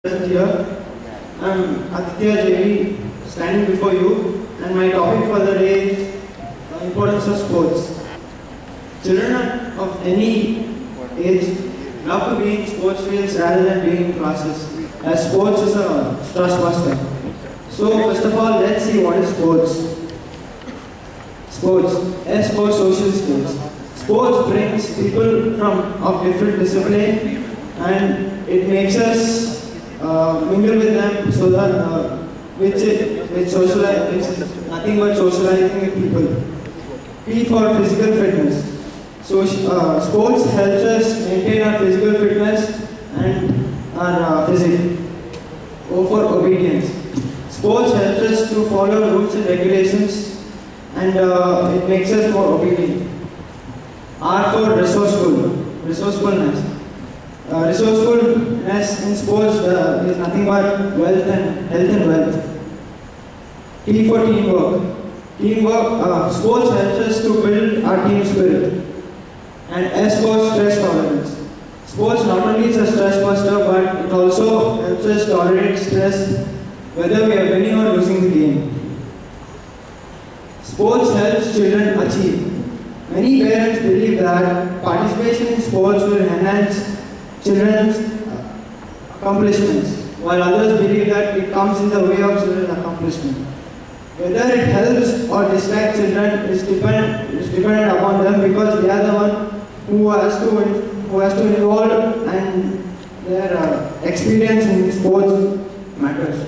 Present here. I'm Aditya JV standing before you, and my topic for the day is the importance of sports. Children of any age love to be in sports fields rather than being in classes, as sports is a stress buster. So first of all, let's see what is sports. Sports. S for social skills. Sports brings people from of different discipline, and it makes us mingle with them so that which is nothing but socializing with people. P for physical fitness. So sports helps us maintain our physical fitness and our physique. O for obedience. Sports helps us to follow rules and regulations, and it makes us more obedient. R for resourcefulness. Resourcefulness in sports is nothing but wealth and health and wealth. T for teamwork. Sports helps us to build our team spirit. And S for stress tolerance. Sports not only is a stress buster, but it also helps us tolerate stress whether we are winning or losing the game. Sports helps children achieve. Many parents believe that participation in sports will enhance children's accomplishments, while others believe that it comes in the way of children's accomplishment. Whether it helps or distracts children is dependent upon them, because they are the one who has to involve, and their experience in sports matters.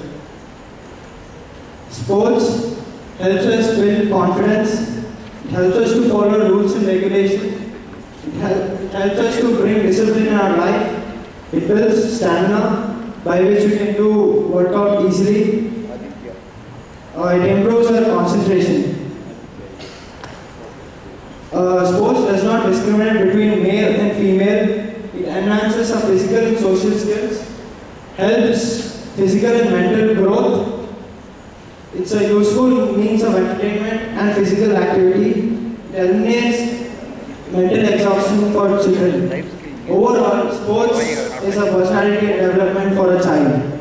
Sports helps us build confidence. It helps us to follow rules and regulations. It helps us to bring discipline in our life. It builds stamina by which we can do workout easily. It improves our concentration. Sports does not discriminate between male and female. It enhances our physical and social skills, helps physical and mental growth. It's a useful means of entertainment and physical activity. It eliminates mental exhaustion for children. Overall, sports is a personality development for a child.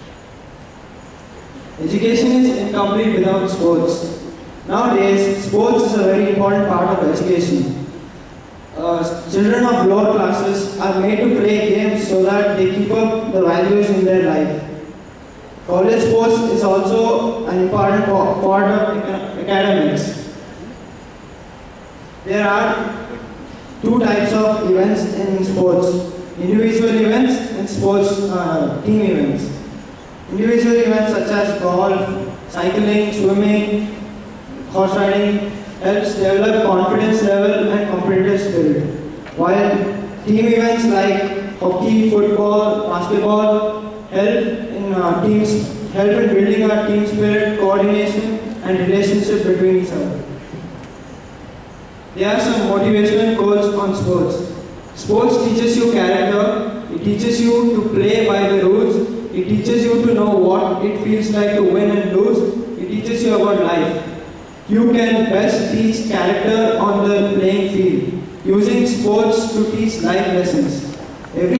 Education is incomplete without sports. Nowadays, sports is a very important part of education. Children of lower classes are made to play games so that they keep up the values in their life. College sports is also an important part of academics. There are two types of events in sports: individual events and sports team events. Individual events such as golf, cycling, swimming, horse riding helps develop confidence level and competitive spirit, while team events like hockey, football, basketball help in building our team spirit, coordination and relationship between each other. There are some motivational quotes on sports. Sports teaches you character. It teaches you to play by the rules. It teaches you to know what it feels like to win and lose. It teaches you about life. You can best teach character on the playing field, using sports to teach life lessons.